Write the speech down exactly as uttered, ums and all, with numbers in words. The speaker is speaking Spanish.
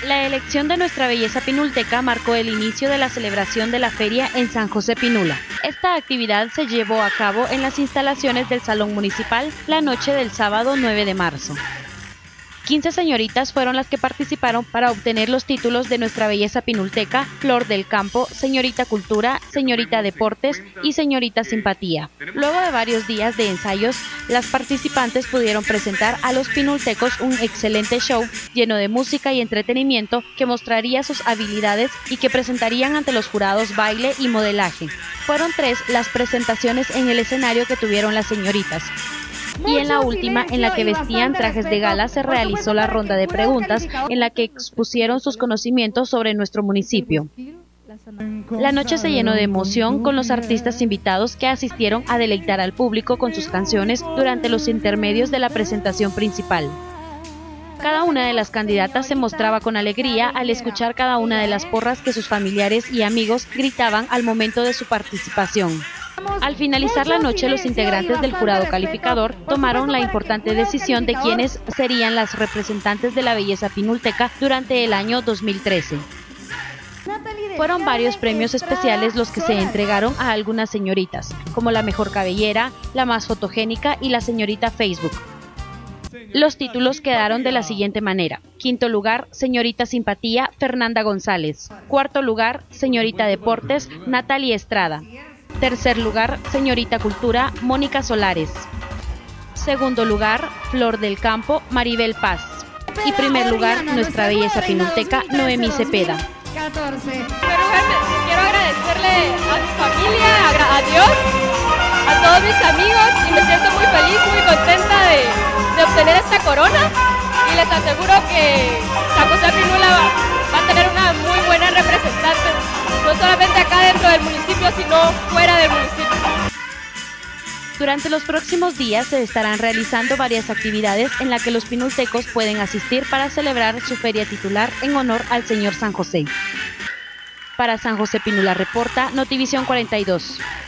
La elección de nuestra belleza pinulteca marcó el inicio de la celebración de la feria en San José Pinula. Esta actividad se llevó a cabo en las instalaciones del Salón Municipal la noche del sábado nueve de marzo. quince señoritas fueron las que participaron para obtener los títulos de nuestra belleza pinulteca, Flor del Campo, Señorita Cultura, Señorita Deportes y Señorita Simpatía. Luego de varios días de ensayos, las participantes pudieron presentar a los pinultecos un excelente show lleno de música y entretenimiento que mostraría sus habilidades y que presentarían ante los jurados baile y modelaje. Fueron tres las presentaciones en el escenario que tuvieron las señoritas. Y en la última, en la que vestían trajes de gala, se realizó la ronda de preguntas en la que expusieron sus conocimientos sobre nuestro municipio. La noche se llenó de emoción con los artistas invitados que asistieron a deleitar al público con sus canciones durante los intermedios de la presentación principal. Cada una de las candidatas se mostraba con alegría al escuchar cada una de las porras que sus familiares y amigos gritaban al momento de su participación. Al finalizar la noche, los integrantes del jurado calificador tomaron la importante decisión de quiénes serían las representantes de la belleza pinulteca durante el año dos mil trece. Fueron varios premios especiales los que se entregaron a algunas señoritas, como la mejor cabellera, la más fotogénica y la señorita Facebook. Los títulos quedaron de la siguiente manera: quinto lugar, señorita Simpatía, Fernanda González; cuarto lugar, señorita Deportes, Natalia Estrada; tercer lugar, señorita Cultura, Mónica Solares; segundo lugar, Flor del Campo, Maribel Paz; y primer lugar, nuestra belleza pinulteca, Noemí Cepeda. En primer lugar, quiero agradecerle a mi familia, a Dios, a todos mis amigos, y me siento muy feliz, muy contenta de, de obtener esta corona, y les aseguro que San José Pinula va, va a tener una muy buena representante, no solamente acá dentro del municipio, sino fuera del municipio. Durante los próximos días se estarán realizando varias actividades en las que los pinultecos pueden asistir para celebrar su feria titular en honor al señor San José. Para San José Pinula reporta Notivisión cuarenta y dos.